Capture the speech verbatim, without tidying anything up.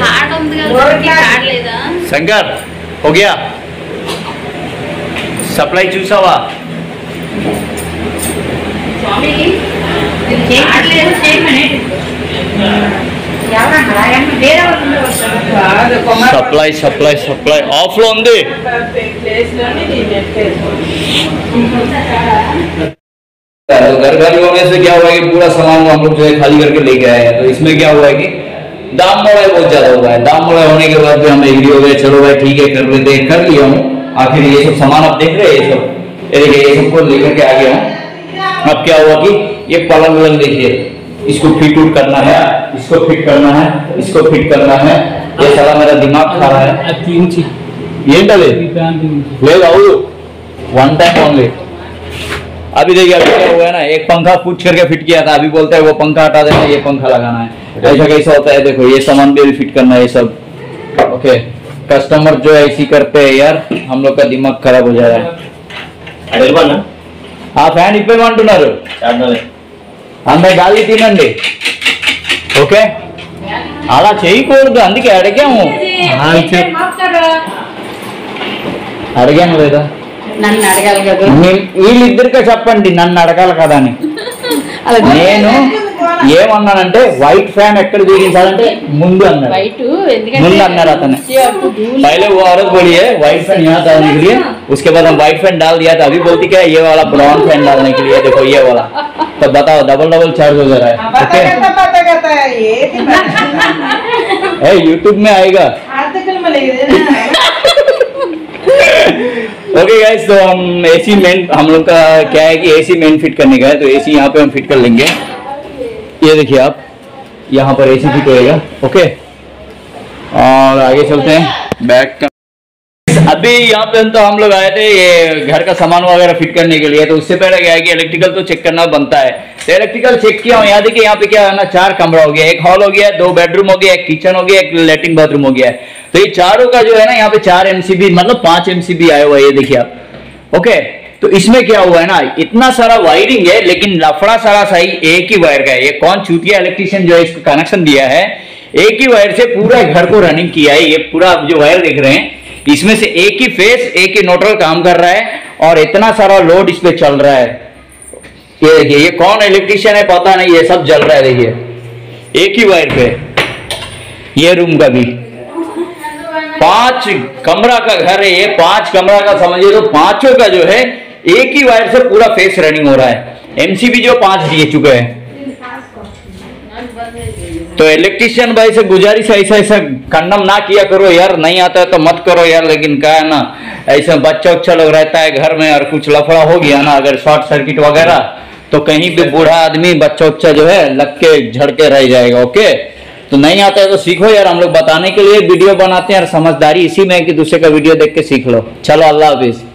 శంకర్ हो गया సప్లై చూసావా సప్లై సప్లై సప్లై ఆఫ్ లో ఉంది तो घर खाली होने से क्या हुआ कि पूरा सामान हम लोग जो है खाली करके लेके आए हैं। तो इसमें क्या हुआ है कि दाम बढ़ा बहुत ज्यादा हुआ है। दाम बढ़ा होने के बाद भी हम एग्री हो गए, चलो भाई ठीक है कर लेते हैं, कर लिया हूँ। आखिर ये सब सामान आप देख रहे हैं, ये सब ये देखिए ये सबको लेकर के आ गया हूँ। अब क्या हुआ कि ये पलंग वलंग देखिए, इसको फिट उट करना है, इसको फिट करना है, इसको फिट करना है। ये सारा मेरा दिमाग खा रहा है। ये डले ले जाओ वन टाइम ओनली। अभी देखिए अभी क्या हुआ है ना, एक पंखा पूछ करके फिट किया था, अभी बोलता है वो पंखा हटा देना, ये पंखा लगाना है। ऐसा कैसा होता है देखो, ये सामान भी फिट करना है ये सब। ओके कस्टमर जो है ऐसी करते हैं यार, हम लोग का दिमाग खराब हो जा रहा है। हाँ ఫ్యాన్ ఇప్పేమంటున్నారు అందరు గాలి తినండి ఓకే అలా చేయకూడదు అందుకే అడిగాము అడిగాము లేదా నన్ను అడగాలి కదా వీళ్ళిద్దరికే చెప్పండి నన్ను అడగాలి కదా అని నేను ఏమన్నానంటే వైట్ ఫ్యాన్ ఎక్కడ బిగించాలంటే ముందు అన్నారు ముందు అన్నారు అతను पहले वो औरत बोली है व्हाइट फैन यहाँ डालने के लिए, उसके बाद हम व्हाइट फैन डाल दिया था। अभी बोलती क्या ये वाला ब्राउन फैन डालने के लिए, देखो ये वाला। तो बताओ डबल डबल चार्ज हो जा रहा है। ओके यूट्यूब में आएगा। ओके गाइस तो हम एसी मेन हम लोग का क्या है कि एसी मेन फिट करने का है, तो एसी यहाँ पे हम फिट कर लेंगे। ये देखिए आप यहाँ पर एसी फिट होएगा। ओके और आगे चलते हैं बैक का। अभी यहाँ पे तो हम लोग आए थे ये घर का सामान वगैरह फिट करने के लिए, तो उससे पहले क्या है कि इलेक्ट्रिकल तो चेक करना बनता है। तो इलेक्ट्रिकल चेक किया हूँ, यहाँ देखिए यहाँ पे क्या है ना, चार कमरा हो गया, एक हॉल हो गया, दो बेडरूम हो गया, एक किचन हो गया, एक लेटरिन बाथरूम हो गया है। तो ये चारों का जो है ना यहाँ पे चार एमसीबी मतलब पांच एमसीबी आया हुआ है, ये देखिए आप। ओके तो इसमें क्या हुआ है ना, इतना सारा वायरिंग है लेकिन लफड़ा सारा सही एक ही वायर का है। ये कौन चूतिया इलेक्ट्रिशियन जो है इसको कनेक्शन दिया है, एक ही वायर से पूरा घर को रनिंग किया है। ये पूरा जो वायर देख रहे हैं इसमें से एक ही फेस एक ही न्यूट्रल काम कर रहा है और इतना सारा लोड इस पे चल रहा है। ये देखिए ये कौन इलेक्ट्रिशियन है पता नहीं, ये सब जल रहा है देखिए एक ही वायर पे। ये रूम का भी पांच कमरा का घर है, ये पांच कमरा का समझिए तो पांचों का जो है एक ही वायर से पूरा फेस रनिंग हो रहा है। एमसीबी जो पांच दिए चुके हैं। तो इलेक्ट्रिशियन भाई से गुजारिश है ऐसा ऐसा कंडम ना किया करो यार, नहीं आता है तो मत करो यार। लेकिन क्या है ना ऐसा बच्चा उच्चा लोग रहता है घर में और कुछ लफड़ा हो गया ना, अगर शॉर्ट सर्किट वगैरह तो कहीं भी बूढ़ा आदमी बच्चा उच्चा जो है लग के झड़ के रह जाएगा। ओके तो नहीं आता है तो सीखो यार, हम लोग बताने के लिए वीडियो बनाते हैं और समझदारी इसी में है कि दूसरे का वीडियो देख के सीख लो। चलो अल्लाह हाफिज।